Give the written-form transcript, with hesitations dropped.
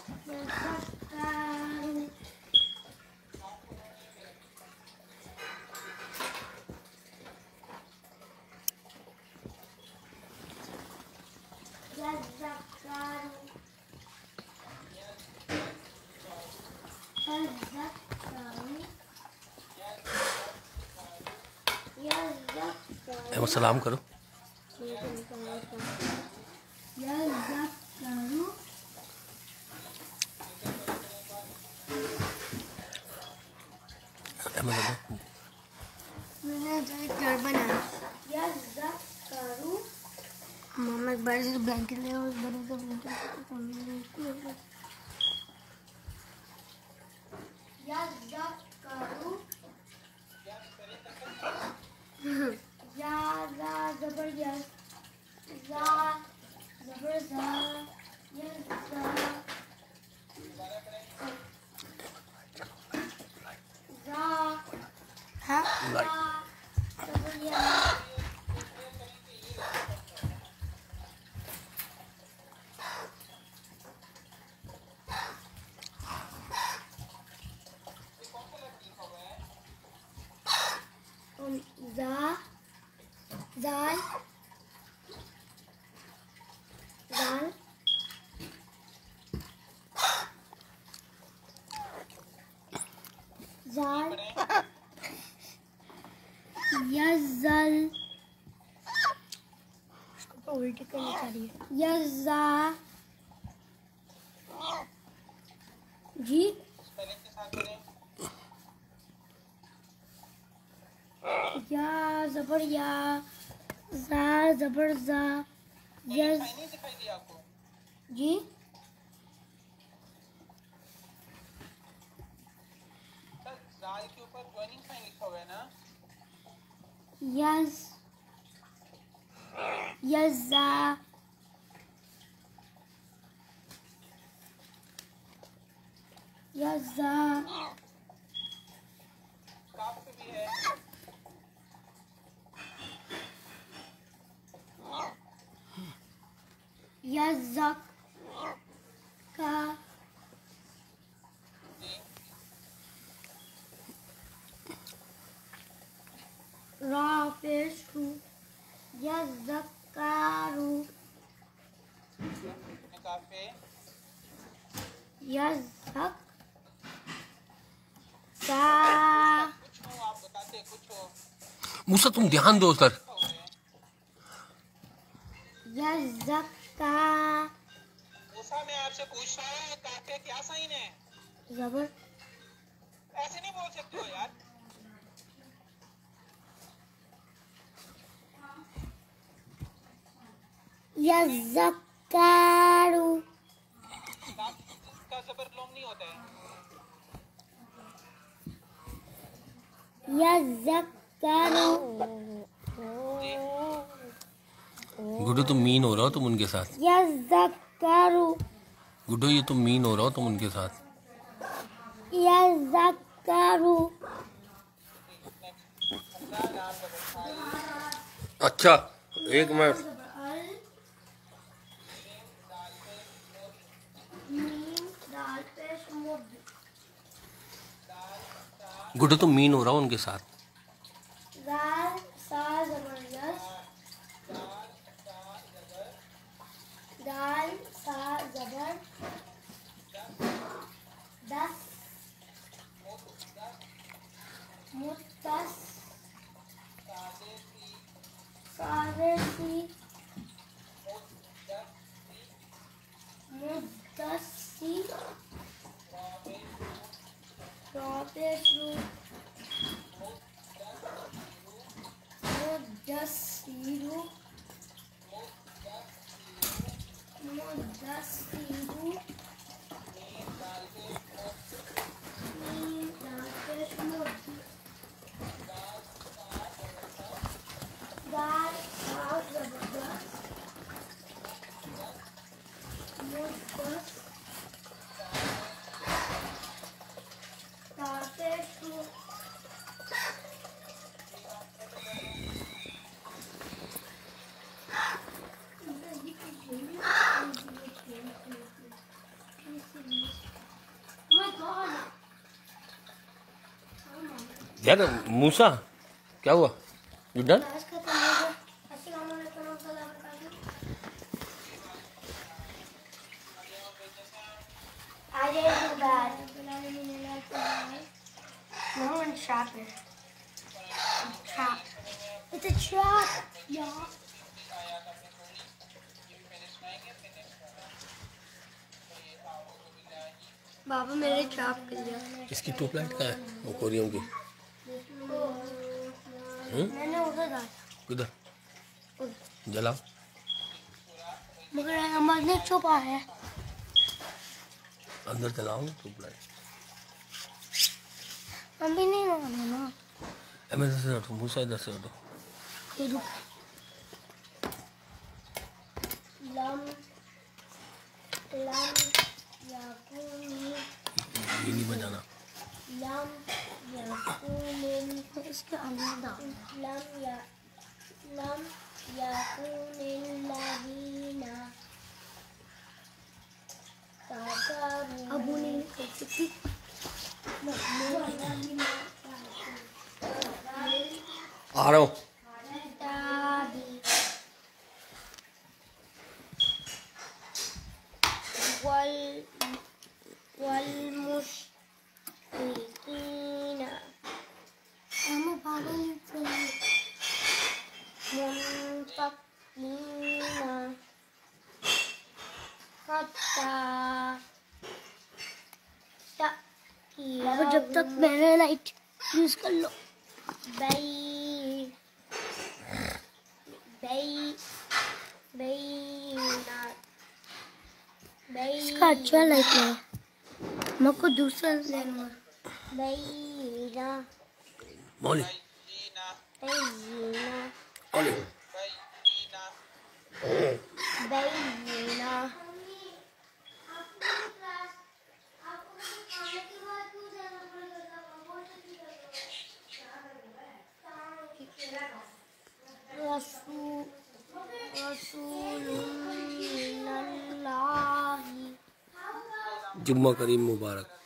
सलाम करो। मैंने घर बनाया। मम्मा एक बार से ब्लैंकेट ले और बड़े से ब्लैंकेट यज़ल इसको उल्टी करनी चाहिए। यज़ा जी या ज़बर या ज़ा ज़बर ज़ा यज़ जी जाल के ऊपर जॉइनिंग साइन लिखा हुआ है ना। यज़ यज़ा यज़ा काफ पे भी है। यज़क का राफेशु यज़कारू काफे यज़क का कुछ हो आप बताते कुछ हो। मूसा तुम ध्यान दो सर। यज़का मूसा मैं आपसे पूछ रहा हूँ काफे क्या साइन है। ज़बर ऐसे नहीं बोल सकते हो यार। यज़कारू का ज़बर लोम नहीं होता है। यज़कारू गुड्डू तुम मीन हो रहा हो तुम उनके साथ। यज़कारू गुड्डू ये तुम मीन हो रहा हो तुम उनके साथ। यज़कारू अच्छा एक मिनट। गुड्डू तुम मीन हो रहा हो उनके साथ। दाल सा जबरदस्त दाल सा जबर दस मुत्तस सादेसी मुद्दसी रातेशु मुद्दसीरु मुद्दसीरु दाल साग जबरदस्त मुद्दस तातेशु यार मूसा क्या हुआ? You done? No one trap it. Trap. It's a trap. Yeah. बाबा मेरे ट्रैप कर दिया। इसकी ट्यूबलाइट कहाँ है? एक्वेरियम की। मैंने उधर डाला। किधर? जलाओ। मगर हमारे ने छुपा है। अंदर जलाओ ट्यूबलाइट। अभी नहीं माना ना। इधर से हटो, मूसा इधर से हटो। ये रुक। लम लम याकून। ये नहीं बजाना। लम याकून। इसके अंदर डाल। लम याकून लहीना। अबू ने कैसे आ रहा हूँ। والمشركين منفقين حتى बाबा जब तक मैंने लाइट यूज कर लो। इसका अच्छा लाइट है। मेरे को दूसरा लेना। मौली मौली जुम्मा करीम मुबारक।